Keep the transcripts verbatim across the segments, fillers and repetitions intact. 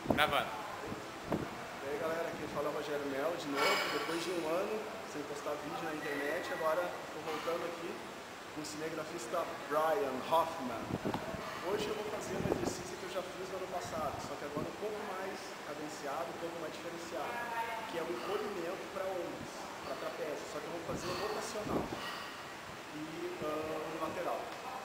Gravando. E aí galera, aqui fala o Rogério Melo de novo, depois de um ano sem postar vídeo na internet, agora estou voltando aqui com o cinegrafista Brian Hoffman. Hoje eu vou fazer um exercício que eu já fiz no ano passado, só que agora um pouco mais cadenciado, um pouco mais diferenciado, que é o encolhimento para ombros, para trapézio, só que eu vou fazer rotacional e uh, lateral.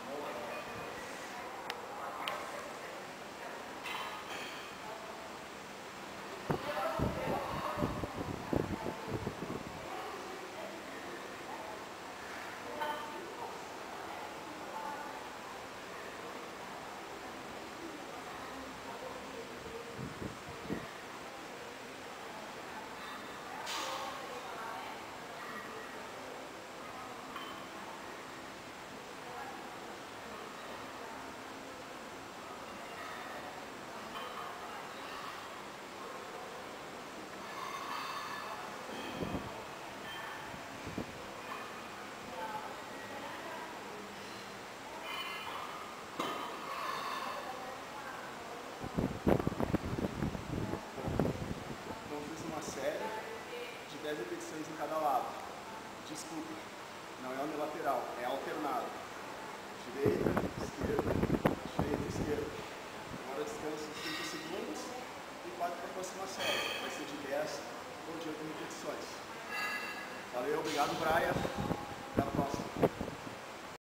Então fiz uma série de dez repetições em cada lado. Desculpa, não é unilateral, é alternado. Direita, esquerda, direita, esquerda. Agora descanso cinco segundos e parte para a próxima série. Vai ser de dez ou de oito repetições. Valeu, obrigado, Brian.